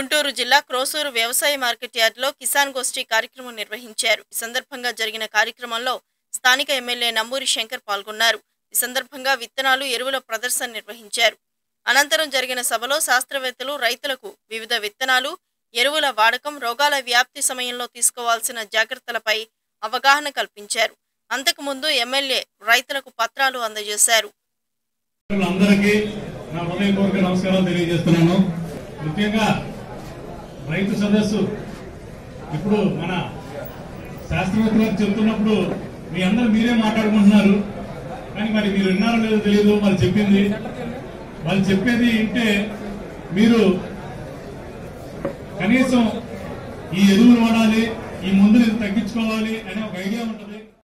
గుంటూరు జిల్లా క్రోసూరు వ్యవసాయ మార్కెట్ యార్డులో కిసాన్ గోష్ఠి కార్యక్రమం నిర్వహించారు. ఈ సందర్భంగా జరిగిన కార్యక్రమంలో స్థానిక ఎమ్మెల్యే నంబూరి శంకర్ పాల్గొన్నారు. ఈ సందర్భంగా విత్తనాలు, ఎరువుల ప్రదర్శన నిర్వహించారు. అనంతరం జరిగిన సభలో శాస్త్రవేత్తలు రైతులకు వివిధ విత్తనాలు, ఎరువుల వాడకం, రోగాల వ్యాప్తి సమయంలో తీసుకోవాల్సిన జాగ్రత్తలపై అవగాహన కల్పించారు. అంతకుముందు ఎమ్మెల్యే రైతులకు పత్రాలు అందజేశారు. ముఖ్యంగా రైతు సదస్సు ఇప్పుడు మన శాస్త్రవేత్తలకు చెప్తున్నప్పుడు మీ అందరూ మీరే మాట్లాడుకుంటున్నారు, కానీ మరి మీరు విన్నారో లేదో తెలియదు. వాళ్ళు చెప్పేది వింటే మీరు కనీసం ఈ ఎరువులు వాడాలి, ఈ మందులు తగ్గించుకోవాలి అనే ఒక ఐడియా ఉంటుంది.